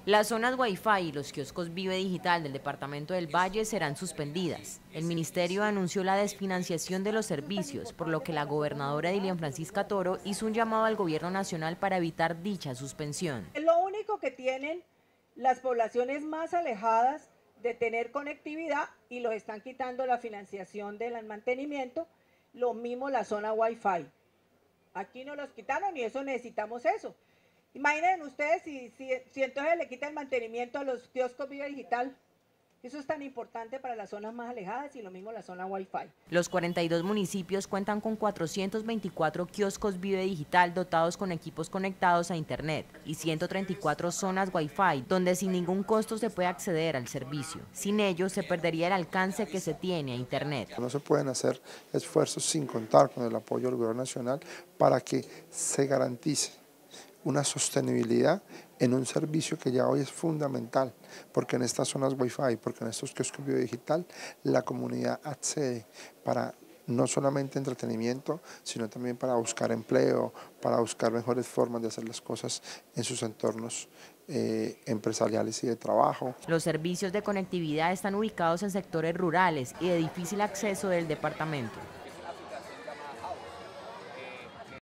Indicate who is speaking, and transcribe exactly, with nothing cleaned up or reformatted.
Speaker 1: Las zonas Wi-Fi y los kioscos Vive Digital del departamento del Valle serán suspendidas. El ministerio anunció la desfinanciación de los servicios, por lo que la gobernadora Dilian Francisca Toro hizo un llamado al gobierno nacional para evitar dicha suspensión.
Speaker 2: Es lo único que tienen las poblaciones más alejadas de tener conectividad y los están quitando la financiación del mantenimiento, lo mismo la zona Wi-Fi. Aquí no los quitaron y eso necesitamos eso. Imaginen ustedes si, si, si entonces le quita el mantenimiento a los kioscos Viva Digital. Eso es tan importante para las zonas más alejadas y lo mismo la zona Wi-Fi.
Speaker 1: Los cuarenta y dos municipios cuentan con cuatrocientos veinticuatro kioscos Vive Digital dotados con equipos conectados a Internet y ciento treinta y cuatro zonas Wi-Fi, donde sin ningún costo se puede acceder al servicio. Sin ello, se perdería el alcance que se tiene a Internet.
Speaker 3: No se pueden hacer esfuerzos sin contar con el apoyo del gobierno nacional para que se garantice una sostenibilidad en un servicio que ya hoy es fundamental, porque en estas zonas Wi-Fi, porque en estos kioscos Vive Digital, la comunidad accede para no solamente entretenimiento, sino también para buscar empleo, para buscar mejores formas de hacer las cosas en sus entornos eh, empresariales y de trabajo.
Speaker 1: Los servicios de conectividad están ubicados en sectores rurales y de difícil acceso del departamento.